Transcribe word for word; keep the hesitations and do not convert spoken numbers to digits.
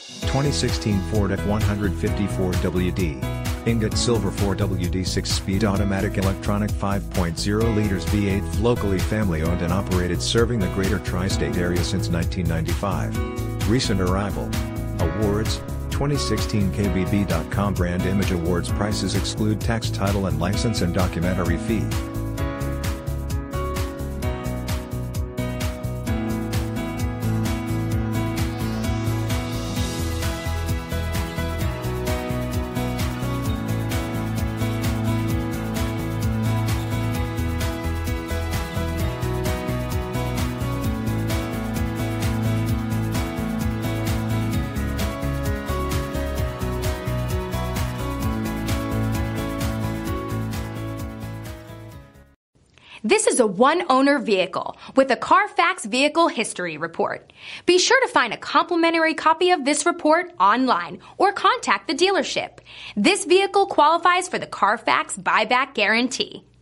twenty sixteen Ford F one fifty four W D. Ingot Silver four W D six-speed automatic electronic five point oh liters V eight, locally family owned and operated, serving the greater tri-state area since nineteen ninety-five. Recent arrival. Awards, twenty sixteen K B B dot com Brand Image Awards. Prices exclude tax, title and license and documentary fee. This is a one-owner vehicle with a CARFAX Vehicle History Report. Be sure to find a complimentary copy of this report online or contact the dealership. This vehicle qualifies for the CARFAX Buyback Guarantee.